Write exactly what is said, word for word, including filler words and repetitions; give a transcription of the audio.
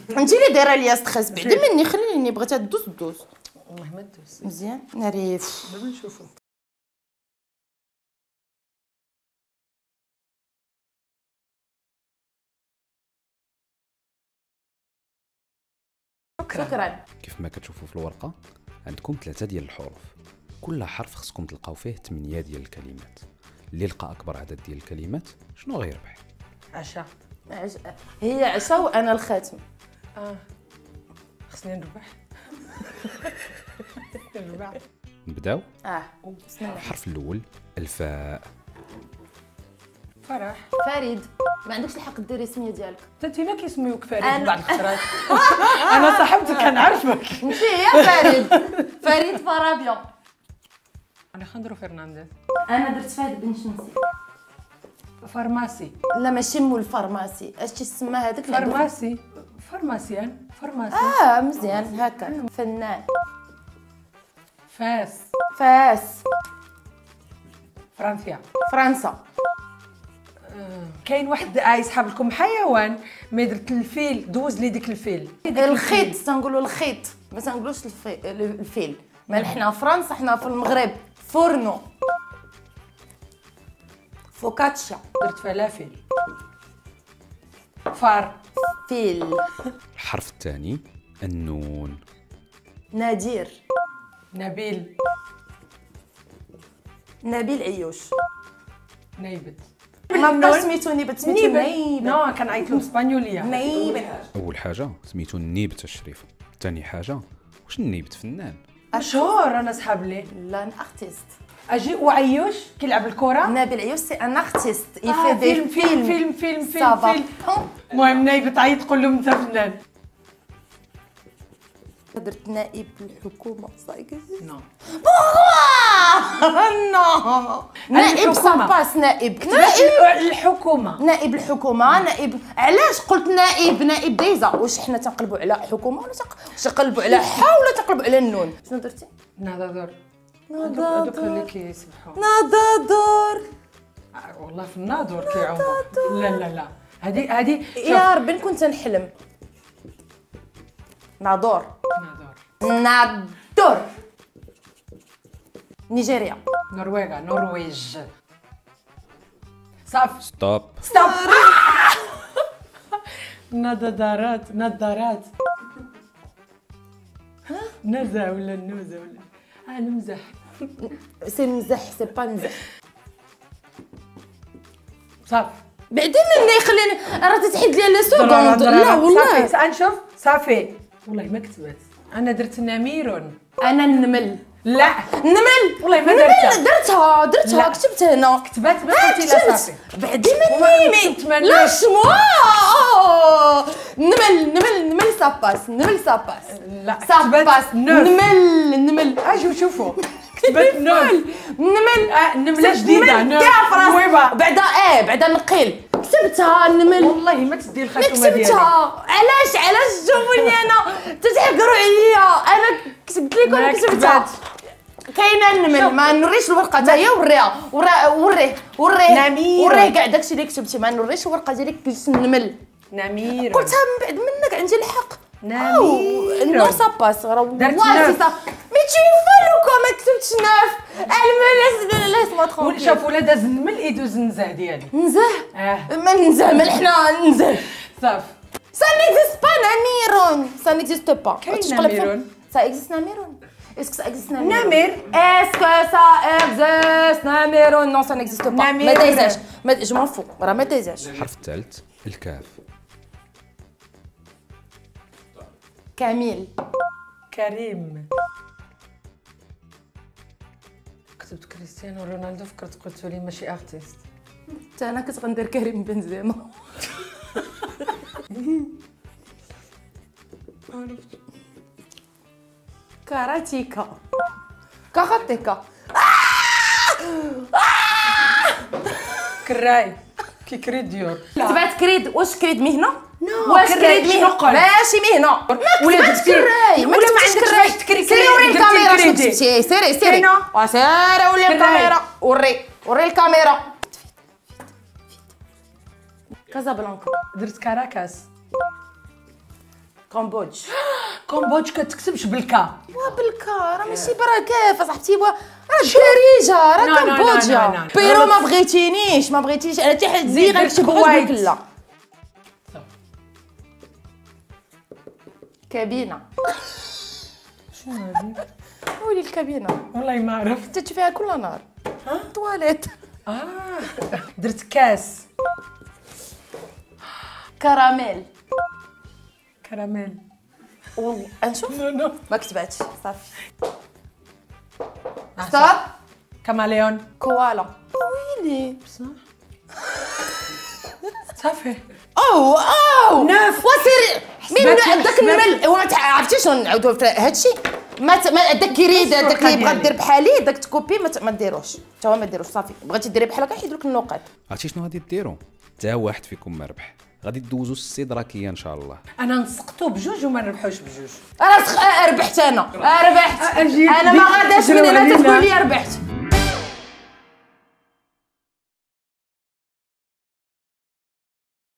انت اللي دايره ليا ستريس بعدا مني، خليني بغيتها دوز دوز. والله ما دوز مزيان ناري دابا نشوفو. شكرا. كيف ما كتشوفوا في الورقه عندكم ثلاثه ديال الحروف، كل حرف خصكم تلقاو فيه ثمانية ديال الكلمات. اللي لقى اكبر عدد ديال الكلمات شنو غيربح؟ عشا. عش... هي عشا وانا الخاتم. اه خصني نربح. نربح. نبداو. اه بسم الله. الحرف الاول الفاء. فرح. فريد. ما عندكش الحق دير السميه ديالك. انت ما كيسميوك فريد أنا- بعض الخطرات. انا صاحبتك كنعرفك. ماشي يا فريد. فريد فرابيون. اليخاندرو فرنانديز. انا درت فهد بن شمسي. فارماسي. لا ماشي مول الفارماسي، اش تسمى هذاك اللي عنده- فارماسي. فارماسيان. فارماسي. اه مزيان هكا. فنان. فاس. فاس. فرنسيا. فرنسا. كاين واحد آه يسحب لكم حيوان ما درت الفيل، دوز لي ديك الفيل. الخيط تنقولوا الخيط ما تنقولوش الفي... الفيل. ما حنا فرنسا، حنا في المغرب فورنو. فوكاتشا. درت فلافل. فار. فيل. الحرف الثاني النون. نادير. نبيل. نبيل عيوش. نيبت. ما بقاش سميتو نيبت، سميتو نيبت. نو كنعيط له بالاسبانيوليه. نيبت. اول حاجه سميتو النيبت الشريفه، ثاني حاجه واش النيبت فنان؟ مشهور انا صحاب ليه. لا ان ارتيست. اجي وعيوش كيلعب الكره. نبيل عيوش سي ان ارتيست آه يفي دي فيلم فيلم فيلم فيلم فيلم سافا. فيلم. المهم نايبت تعيط تقول لهم انت فنان. درت نائب الحكومه صايك. نو نو نائب ساباس. نائب نائب الحكومه. نائب الحكومه. نائب علاش قلت نائب؟ نائب ديزا. واش حنا تنقلبوا على حكومه ولا تق... واش تنقلبوا على حا ولا تنقلبوا على النون؟ شنو درتي؟ نضادور. نضادور. هذوك اللي كيسبحوا. نضادور. آه والله في الناظور كيعوموا. لا لا لا هذه هذه يا ربي نكون تنحلم. نادور. ناظور. نادور. نيجيريا. نرويجا. نرويج. صافي ستوب. ستوب. نظارات. نظارات. نزا ولا النوزه ولا اه نمزح. سي نمزح سي با نمزح. صافي بعدا مني خليني راه تتحيد لي لي سكوند. لا والله صافي نشوف. صافي والله ما كتبات. انا درت نمير. انا النمل. لا نمل والله ما نمل. درتها. درتها درتها لا. كتبت هنا. كتبات بس ها قلتي لا كتبت. صافي. بعدي وما مني نتمناش. لا شموا. نمل نمل نمل ساباس. نمل ساباس. لا ساباس. نوف. نمل نمل. اجوا شوفوا كتبت نوف. نمل آه نمله جديده. نمل كاع في راسي. نويبه. بعدا ايه بعدا نقيل كتبتها نمل. والله ما تدي ما الخاتومه ديالي. كتبتها. علاش علاش تشوفوني انا تتحقروا عليا؟ انا كتبت لكم ما كتبتها. كتبات. كاينه النمل. ما نوريش الورقه حتى هي. وريها ورا- وريه وريه نمير. وريه كاع داكشي اللي كتبتي. ما نوريش الورقه ديالك كتبت النمل. نمير. قلتها من بعد منك عندي الحق. نمير. نو ساباس راه درت والله نوف. سي مي تي فالوكو ما كتبتش نوف. المل لاس ما ولا شوف ولا داز النمل يدوز النزع ديالي. نزه. اه ما نزعمل حنا ننزه. صافي. Ça n'existe pas Namiron. Ça n'existe pas. كاين Tu connais Namiron. Ça existe Namiron. Est-ce que ça existe Namiron? نمر. Est-ce que ça existe Namiron? Non, ça n'existe pas. Namiron. ما تهزاش. ما je m'en fous. راه ما تهزاش. الحرف الثالث الكاف. كاميل. كريم. كتبت كريستيانو رونالدو فكرت قلت لي ماشي ارتيست. حتى انا كنت غندير كريم بنزيما. كاراتيكا. كاراتيكا. كراي كي كريد ديور. كتبات كريد. واش كريد مهنه؟ نو واش كراي كريد شنو مهنه؟ قلت؟ ماشي مهنه. ولا كتبتش درتي كراي. ما ولا ما كتبتش عندكش كراي. باش تكري سيري وري درتي الكاميرا شنو كريدي. كتبتي. سيري سيري كاينة. وسيري ولي كراي. الكاميرا. وري وري الكاميرا. كازابلانكا. درت كاراكاس. كومبودج. كومبودج كتكتبش بالكا. وبالكا راه ماشي براكاف اصاحبتي، راه الدارجه راه لا، لا، لا، لا، كمبودجا. لا. بيرو ما بغيتينيش ما بغيتيش انا حتى حد زي غنكتب الكويت. غير لا. كابينه. شنو هذيك؟ ولي الكابينه والله ما عرفت. تتشوف فيها كل نهار. ها طواليت. اه درت كاس كراميل. كراميل. والله نشوف نو نو ما كتباتش صافي. آه، ستوب. صح. كاماليون. كوالا. ويلي صح صافي. او او ناف. وسير من حسبات- داك حسبات. المل هو ما عرفتيش شنو نعاودوا في هادشي. ما ت- ما داك كيريد داك اللي بغا دير بحالي داك تكوبي ما ت- ما ديروش حتى هو ما ديروش صافي. بغيتي ديري بحال هكا حيدوا لك النقاط. عرفتي شنو غادي ديروا؟ حتى واحد فيكم ما ربح، غادي دوزوا السيدراكيه ان شاء الله. انا نسقطو بجوج وما نربحوش بجوج. انا سخ- آه، ربحت انا آه، ربحت أجي انا ما ديك غاداش تجريو مني لا علينا. تقول لي ربحت.